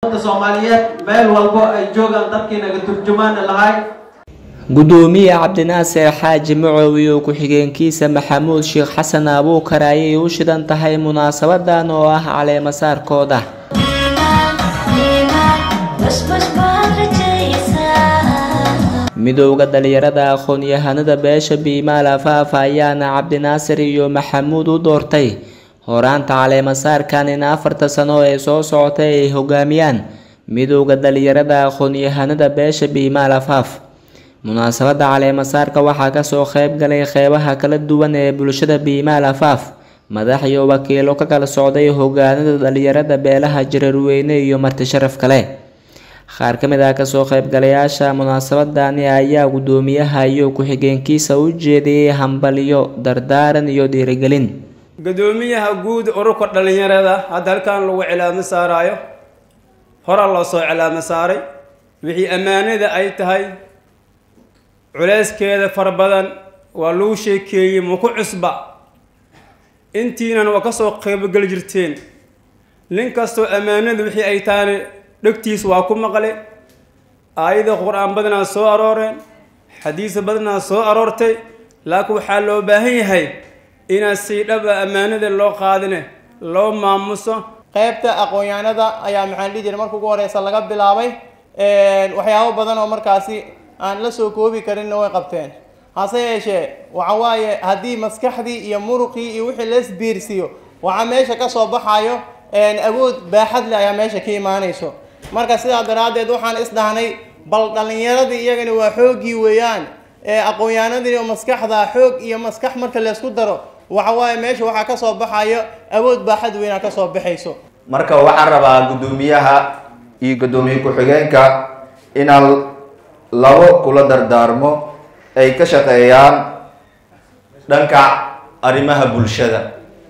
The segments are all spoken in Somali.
Soomaaliyeed meel walbo ay joogaan dadkii naga turjumaan lahaay gudoomiye Cabdinaasir Xaaji Macow iyo ku-xigeenkiisa Maxamuud Sheekh Xasan Abuukar ayay u shidan tahay munaasabadan oo ah caleema saarkooda midowga dhalinyarada aqoon-yahanada beesha Biimaal Afaaf ayaana Cabdinaasir iyo Maxamuud u doortay horaanta caleema saarkan in 4 sano ee soo socotay ay hogaamiyaan midowga dhalinyarada aqoon-yahanada beesha Biimaal Afaaf munaasabada caleema saarka waxaa ka soo qayb galay qeybaha kala duwan ee bulshada Biimaal Afaaf madax iyo wakiilo ka kala socday hogaanada dhalinyarada beelaha Jareerweyne iyo marti sharaf kale qaar kamid ah ka soo qayb galayaasha munaasabadani ayaa gudoomiyaha iyo ku-xigeenkiisa u jeediyay hambaliyo dardaaran iyo dhiirigelin gudoomiyaha guud ururka dhalinyarada hadda halkan lagu cilaamo saarayo hore loo soo cilaamo saaray wixii amaanada ay tahay culeyskeeda far badan waa lagu sheekeeyay ma ku cusba intiinan waa ka soo qayb gal jirteen nin kastoo amaanada wixii ay tahay dhagtiis waa ku maqlay aayada quraan badana soo arooreen xadiis badana soo aroortay laakiin waxa loo baahan yahay in si dhaba amaanada loo qaadine loo maamuso qaybta aqoon-yahanada ayaa maxaan dhigi jiray markii ugu horeysa laga bilaabay waxyaabo badan oo markaasi aan la soo koobi karin way qabteen hase yeeshee waxa waaye haddii maskaxdii iyo muruqii iyo wixii la isbiirsiyo waxa meesha ka soo baxayo awood baaxad leh ayaa meesha ka imaanayso marka sidaa daraadeed waxaan isdhahnay bal dhalinyaradii iyagana waa xoogii weeyaan aqoon-yahanadii oo maskaxda xoog iyo maskax marka la isku daro waxa waaye meesha waxa ka soo baxayo awood baaxad weyn ka soo baxayso marka waxaan rabaa gudoomiyaha iyo gudoomiye ku-xigeenka inaan labo kula dardaarmo ay ka shaqeeyaan dhanka arrimaha bulshada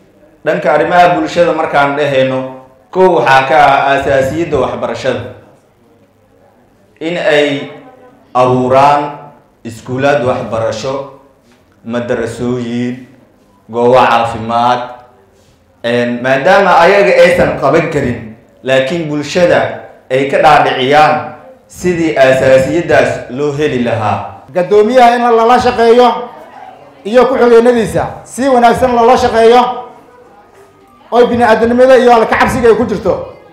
markaan dhahayno kow waxaa ka ah asaasiyadda waxbarashada in ay abuuraan iskuulaad waxbarasho madarasooyin goobo caafimaad maadaama ayaga aysan qaban karin laakiin bulshada ay ka dhaadhiciyaan sidii asaasiyadaas loo heli lahaa gudoomiyaha in lala shaqeeyo iyo ku-xigeenadiisa si wanaagsan loola shaqeeyo oo bini-aadanimada iyo alla ka cabsiga ay ku jirto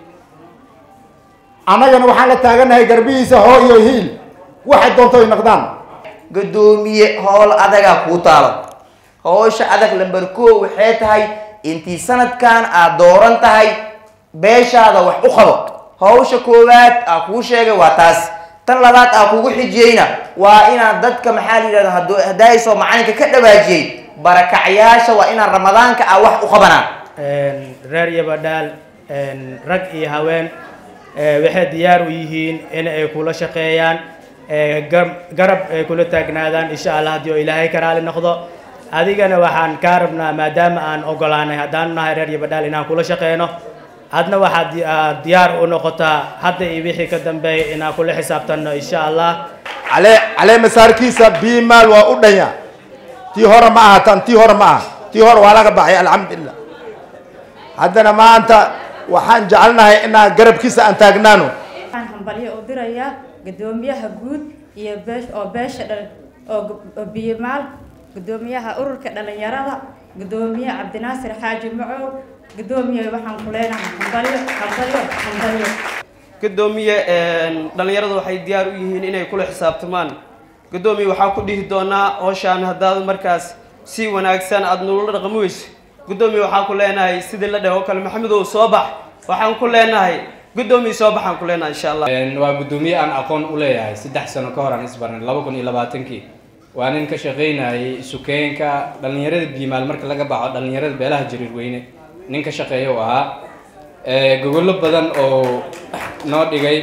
annagana waxaan la taaganahay garbihiisa hoo iyo hiil waxay doonto ay noqdaan gudoomiye howl adaga ku taalo howsha adag lambar 1 waxay tahay intii sanadkan aad dooran tahay beeshaada wax u qabo howsha koowaad aan ku sheegay waa taas tan labaad aan kugu xijiyayna waa inaan dadka maxaa la yiraahdo haday soo macalinka ka dhawaajiyay barakacyaasha waa inaan ramadaanka aan wax u qabanaa reer Yabadaal rag iyo haween waxay diyaar u yihiin in ay kula shaqeeyaan garab ay kula taagnaadaan insha Allah hadii Ilaahay ka raali noqdo adigana waxaan ka rabnaa maadaama aan ogolaanay hadaan nahay reer Yabadaal inaan kula shaqeeyno adna waxaad diyaar u noqotaa hadda iyo wixii ka dambeeyay inaan kula xisaabtano insha Allah ale masaarkiisa Biimaal waa u dhanya tii hore ma aha tan tii hore ma aha tii hore waa laga baxay alxamdulillah haddana maanta waxaan jecelnahay inaan garabkiisa aan taagnaano waxaan hambaliyo u dirayaa gudoomiyaha guud iyo beesha Biimaal gudoomiyaha ururka dhalinyarada gudoomiye Cabdinaasir Xaaji Macow gudoomiye waxaan ku leenahay hambaliyo gudoomiye dhalinyaradu waxay diyaar u yihiin inay kula xisaabtamaan gudoomiye waxaan ku dhihi doonaa howshaan hadaad markaas si wanaagsan aad nolol dhaqamayso gudoomiye waxaan ku leenahay sidii la dhaho kale Maxamedow soo bax waxaan ku leenahay gudoomiye soo baxaan ku leenahay insha Allah waa gudoomiye aan aqoon u leeyahay 3 sano ka hor aan isbarnay 2020kii waa nin ka shaqeynayay sukeenka dhalinyarada Biimaal marka laga baxo dhalinyarada beelaha Jareerweyne nin ka shaqeeyo ahaa gogolo badan oo noo dhigay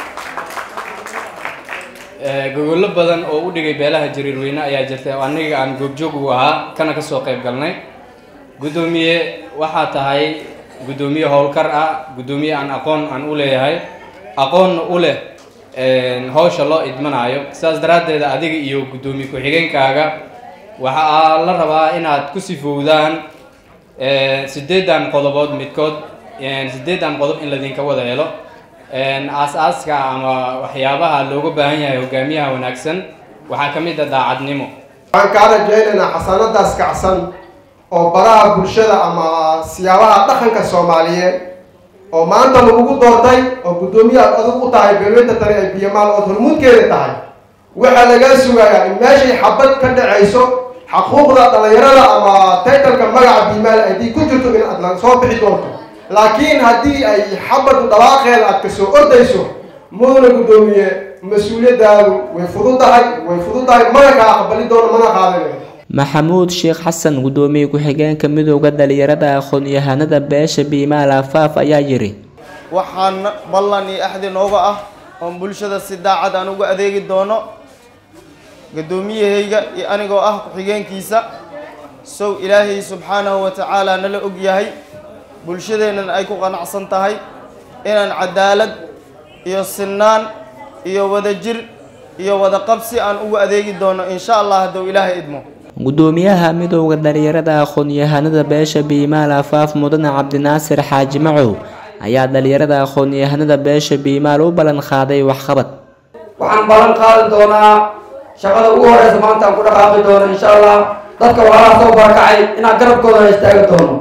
gogolo badan oo u dhigay beelaha Jareerweyne ayaa jirtay aniga aan goobjoog u ahaa kana ka soo qayb galnay gudoomiye waxa tahay gudoomiye howlkar ah gudoomiye aan aqoon aan u leeyahay aqoon u leh hawsha loo idmanayo sidaas daraadeed adiga iyo gudoomiye ku-xigeenkaaga waxa la rabaa inaad ku sifowdaan 8 qodobood midkood 8 qodob in la idinka wada helo aas-aaska ama waxyaabaha looga baahan yahay hogaamiyaha wanaagsan waxaa ka mid ah daacadnimo. waxaan kaa rajaynaynaa xasanadaas kacsan oo baraha bulshada ama siyaabaha dhaqanka Soomaaliyeed oo maanta lagu doortay oo gudoomiyaha adag u tahay beelweynta tani ay Biimaal oo hormuudkeeda tahay waxa laga sugayaa in meeshii xabad ka dhacayso xuquuqda dhalinyarada ama taytalka magaca Biimaal ay ku jirto in aad la soo bixi doonto laakiin haddii ay xabad dhawaaqeeda aad ka soo ordayso mudane gudoomiye mas'uuliyadaadu way fududahay mana ka aqbali doono mana qaadanayo. maxamuud sheekh xasan gudoomiye ku-xigeenka midowga dhalinyarada aqoon-yahanada beesha Biimaal Afaaf ayaa yiri waxaan ballan iyo axdi nooga ah oo bulshada si daacad aan uga adeegi doono gudoomiyahayga iyo anigoo ah ku-xigeenkiisa sow ilaahay subxaanahu wa tacaala nala og yahay bulshadeennan ay ku qanacsan tahay inaan cadaalad iyo sinaan iyo wadajir iyo wada qabsi aan uga adeegi doono insha Allah hadduu ilaahay idmo. gudoomiyaha midowga dhalinyarada aqoon-yahanada beesha Biimaal Afaaf mudane Cabdinaasir Xaaji Macow ayaa dhalinyarada aqoon-yahanada beesha Biimaal u balan qaaday waxqabad. waxaan balan qaadan doonaa shaqada ugu horeysa maanta aan ku dhaqaaqi doono insha Allah dadka walaalaha soo barakacay inaan garabkooda istaagan doono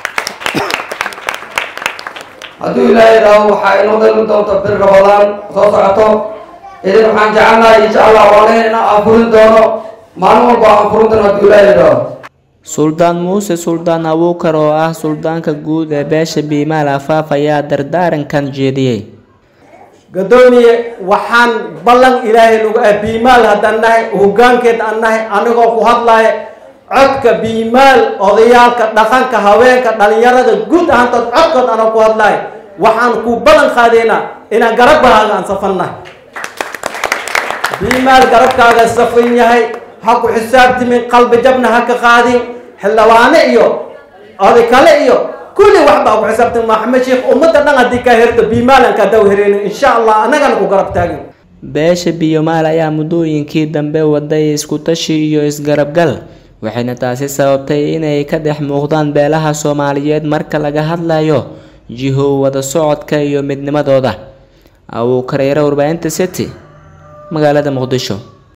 hadduu ilaahay raawo waxaa inoo dhalin doonta bir Ramadaan soo socoto idin waxaan jecelnahay insha Allah walaalaheena inaan afurin doono maalin walba aan furin doono hadduu ilaahay raawo. Suldaan Muuse Suldaan Abuukar oo ah suldaanka guud ee beesha Biimaal Afaaf ayaa dardaarankan jeediyey. gudoomiye waxaan ballan ilaahay lagu Biimaal haddaan nahay hoggaankeed aan nahay anigoo ku hadlaya codka Biimaal odayaalka dhaqanka haweenka dhalinyarada guud ahaantood codkood anoo ku hadlaya waxaan ku ballan qaadaynaa inaan garabkaaga aan safannahay. Biimaal garabkaaga safan yahay ha ku xisaabtimin qalbi jabna ha ka qaadin xildhibaane iyo oday kale iyo kulli waxba ku xisaabtin Maxamed Sheekh ummadda dhan haddii ka hirto Biimaal aan ka dawhereeno insha Allah anagana ku garab taagin. beesha Biimaal ayaa muddooyinkii dambe waday isku tashi iyo isgarabgal waxayna taasi sababtay inay ka dhex muuqdaan beelaha Soomaaliyeed marka laga hadlayo jiho wada socodka iyo midnimadooda. Abuukar Warbaahinta City magaalada Muqdisho.